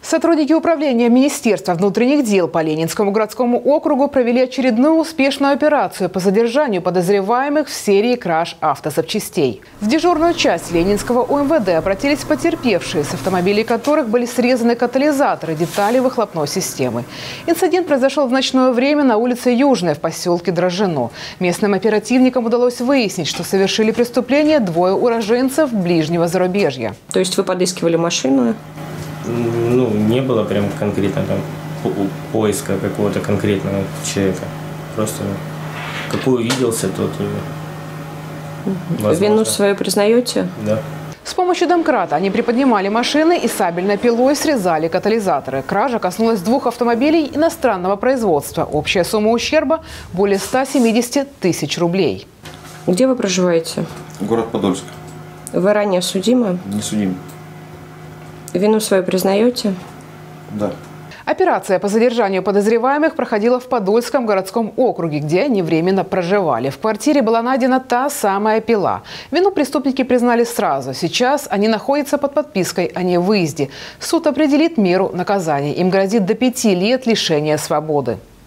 Сотрудники управления Министерства внутренних дел по Ленинскому городскому округу провели очередную успешную операцию по задержанию подозреваемых в серии краж автозапчастей. В дежурную часть Ленинского УМВД обратились потерпевшие, с автомобилей которых были срезаны катализаторы, детали выхлопной системы. Инцидент произошел в ночное время на улице Южная в поселке Дрожжино. Местным оперативникам удалось выяснить, что совершили преступление двое уроженцев ближнего зарубежья. То есть вы подыскивали машину? Ну, не было прям конкретно там поиска какого-то конкретного человека. Просто какой увиделся, тот возможно. Вину свою признаете? Да. С помощью домкрата они приподнимали машины и сабельной пилой срезали катализаторы. Кража коснулась двух автомобилей иностранного производства. Общая сумма ущерба – более 170 тысяч рублей. Где вы проживаете? Город Подольск. Вы ранее судимы? Не судим. Вину свою признаете? Да. Операция по задержанию подозреваемых проходила в Подольском городском округе, где они временно проживали. В квартире была найдена та самая пила. Вину преступники признали сразу. Сейчас они находятся под подпиской о невыезде. Суд определит меру наказания. Им грозит до 5 лет лишения свободы.